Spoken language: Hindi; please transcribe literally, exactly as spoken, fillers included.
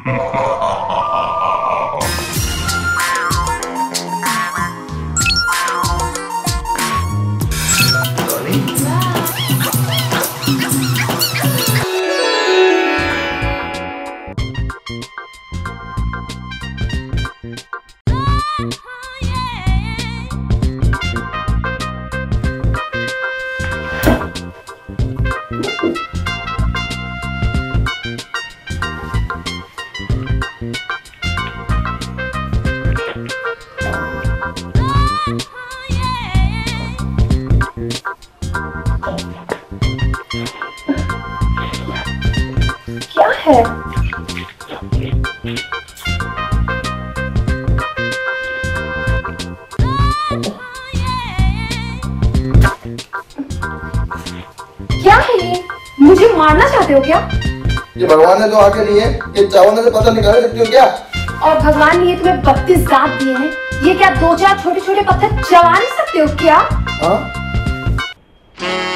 क्या है? क्या है ये? मुझे मारना चाहते हो क्या? ये भगवान ने तो आके लिए, ये चावल से पता निकाल सकती हो क्या? और भगवान ने ये तुम्हें बत्तीस दांत दिए हैं, ये क्या दो चार छोटे छोटे पत्थर चबा नहीं सकते हो क्या? हाँ?